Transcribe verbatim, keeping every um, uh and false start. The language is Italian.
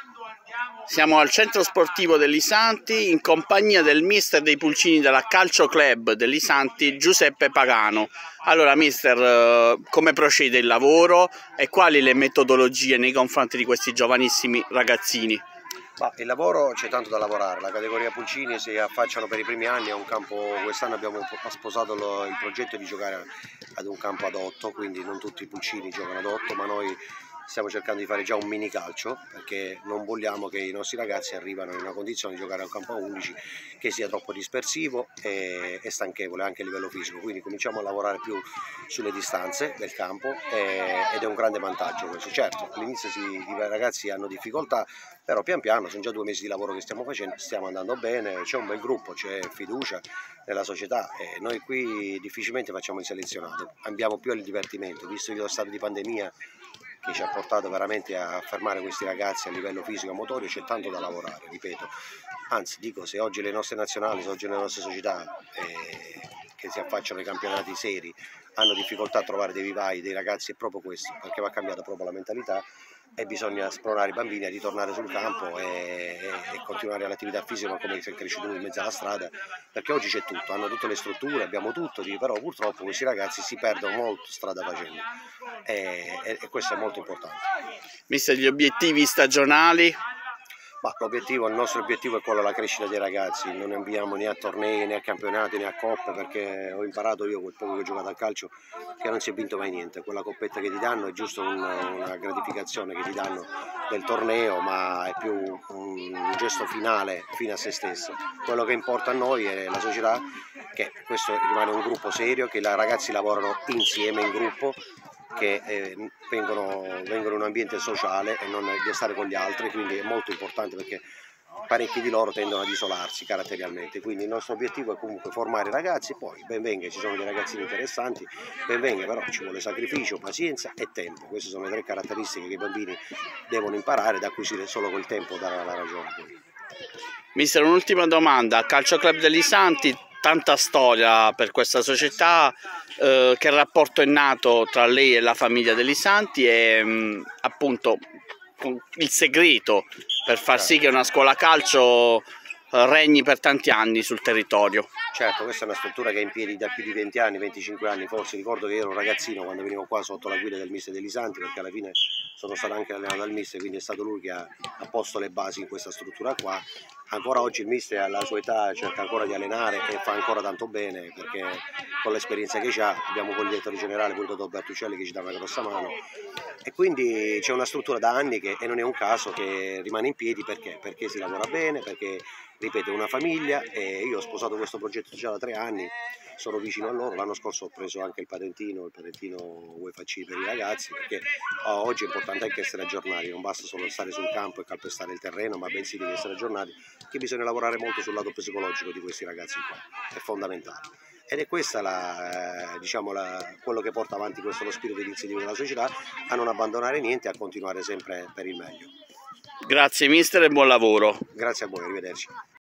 Siamo al centro sportivo dell'Isanti in compagnia del mister dei pulcini della Calcio Club dell'Isanti, Giuseppe Pagano. Allora mister, come procede il lavoro e quali le metodologie nei confronti di questi giovanissimi ragazzini? Ma il lavoro, c'è tanto da lavorare, la categoria pulcini si affacciano per i primi anni a un campo. Quest'anno abbiamo sposato lo, il progetto di giocare ad un campo ad otto, quindi non tutti i pulcini giocano ad otto, ma noi stiamo cercando di fare già un mini calcio, perché non vogliamo che i nostri ragazzi arrivino in una condizione di giocare a un campo a undici che sia troppo dispersivo e, e stanchevole anche a livello fisico, quindi cominciamo a lavorare più sulle distanze del campo e, ed è un grande vantaggio questo. Certo, all'inizio si, i ragazzi hanno difficoltà, però pian piano, sono già due mesi di lavoro che stiamo facendo, stiamo andando bene, c'è un bel gruppo, c'è fiducia nella società e noi qui difficilmente facciamo il selezionato, abbiamo più il divertimento, visto lo stato di pandemia che ci ha portato veramente a fermare questi ragazzi a livello fisico e motorio. C'è tanto da lavorare, ripeto, anzi dico, se oggi le nostre nazionali, se oggi le nostre società eh, che si affacciano ai campionati seri hanno difficoltà a trovare dei vivai, dei ragazzi, è proprio questo, perché va cambiata proprio la mentalità e bisogna spronare i bambini a ritornare sul campo e, e, e continuare l'attività fisica come sei cresciuto in mezzo alla strada, perché oggi c'è tutto, hanno tutte le strutture, abbiamo tutto, però purtroppo questi ragazzi si perdono molto strada facendo e, e, e questo è molto importante. Mister, gli obiettivi stagionali? Ma l'obiettivo, il nostro obiettivo è quello della crescita dei ragazzi, non andiamo né a tornei né a campionati né a coppe, perché ho imparato io quel poco che ho giocato a calcio che non si è vinto mai niente, quella coppetta che ti danno è giusto una, una gratificazione che ti danno del torneo, ma è più un gesto finale fine a se stesso. Quello che importa a noi è la società, che questo rimane un gruppo serio, che i ragazzi lavorano insieme in gruppo, che eh, vengono, vengono in un ambiente sociale e non di stare con gli altri, quindi è molto importante perché parecchi di loro tendono ad isolarsi caratterialmente, quindi il nostro obiettivo è comunque formare i ragazzi, poi ben venga, ci sono dei ragazzini interessanti, ben venga, però ci vuole sacrificio, pazienza e tempo, queste sono le tre caratteristiche che i bambini devono imparare, da acquisire solo col tempo darà la ragione. Mister, un'ultima domanda, Calcio Club dell'Isanti, tanta storia per questa società, eh, che rapporto è nato tra lei e la famiglia dell'Isanti e mh, appunto il segreto per far sì che una scuola calcio regni per tanti anni sul territorio? Certo, questa è una struttura che è in piedi da più di venti anni, venticinque anni forse, ricordo che io ero un ragazzino quando venivo qua sotto la guida del mister dell'Isanti, perché alla fine sono stato anche allenato dal mister, quindi è stato lui che ha, ha posto le basi in questa struttura qua. Ancora oggi il mister alla sua età cerca ancora di allenare e fa ancora tanto bene, perché con l'esperienza che ha abbiamo con il direttore generale, pure il dottor Bertuccelli, che ci dà una grossa mano, e quindi c'è una struttura da anni che, e non è un caso che rimane in piedi, perché? Perché si lavora bene, perché ripeto è una famiglia e io ho sposato questo progetto già da tre anni, sono vicino a loro, l'anno scorso ho preso anche il patentino, il patentino UEFA C per i ragazzi, perché oh, oggi è importante anche essere aggiornati, non basta solo stare sul campo e calpestare il terreno, ma bensì devi essere aggiornati, che bisogna lavorare molto sul lato psicologico di questi ragazzi qua, è fondamentale. Ed è questa la, diciamo la, quello che porta avanti questo lo spirito di iniziativa della società, a non abbandonare niente e a continuare sempre per il meglio. Grazie mister e buon lavoro. Grazie a voi, arrivederci.